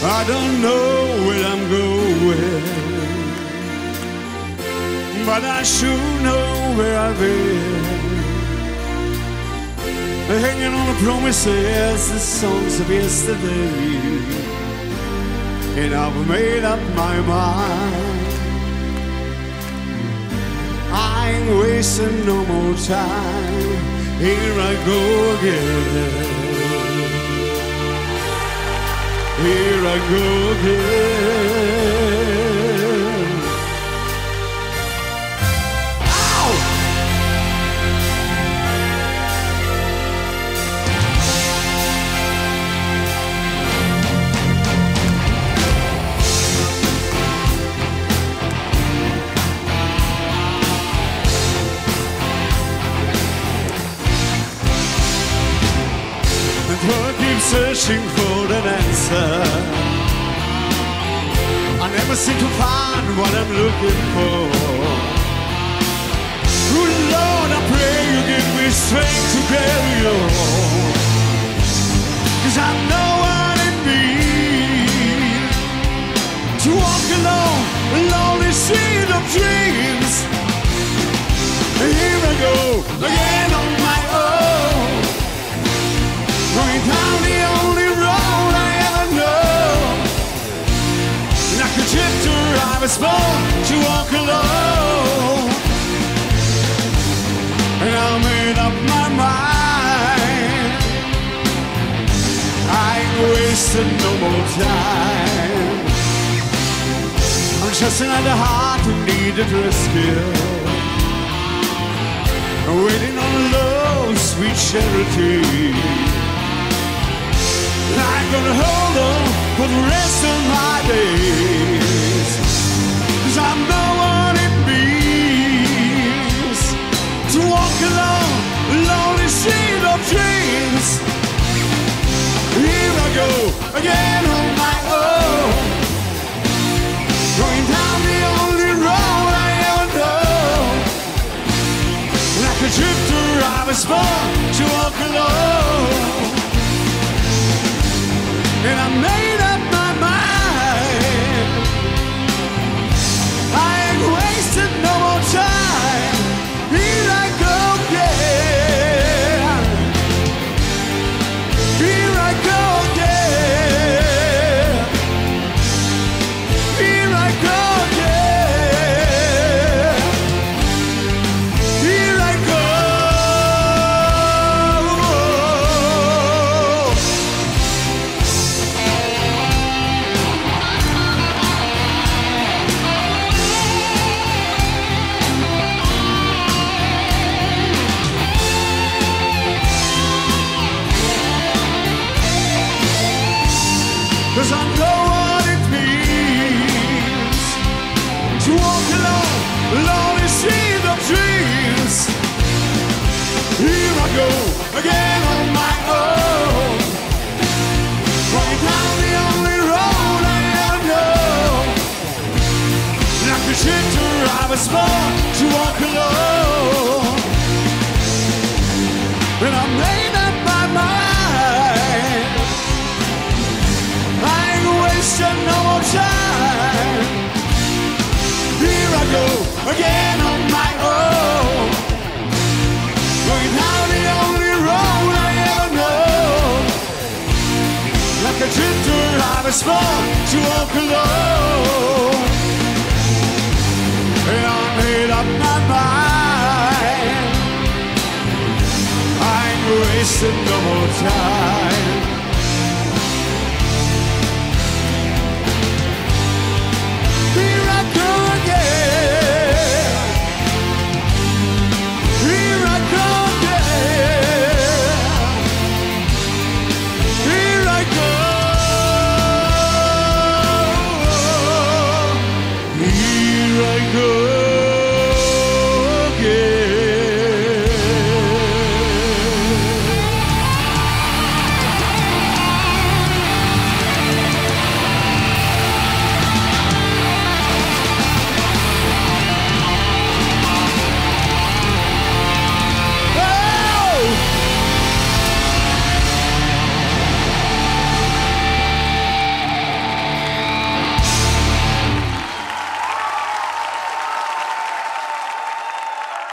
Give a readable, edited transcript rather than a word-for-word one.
I don't know where I'm going, but I sure know where I've been. Hanging on the promises, the songs of yesterday, and I've made up my mind. I ain't wasting no more time. Here I go again. Here I go again. Ow! The world keeps searching for an answer. I never seem to find what I'm looking for. Good Lord, I pray you give me strength to carry on. 'Cause I know what it means to walk alone, a lonely street of dreams. Here I go again on my own, going down the only road I ever know. Like a drifter, I was born to walk alone, and I made up my mind. I ain't wasting no more time. I'm just another heart who needed rescue, waiting on love's sweet charity. I'm gonna hold on for the rest of my days, 'cause I know what it means to walk alone, a lonely street of dreams. Here I go again on my own, going down the only road I ever know. Like a drifter, I was born to walk alone, and I made up my mind. I ain't wasted no more time. Here I go again. Here I go again. Here I go again. Here I go. Cause I know what it means to walk alone, a lonely street of dreams. Here I go again on my own, going down the only road I ever know. Like a drifter, I was born to walk alone, and I made up my mind. I ain't wasting no more time. Here I go again on my own, going down the only road I ever know. Like a drifter, I was born to walk alone, and I made up my mind. I ain't wasting no more time.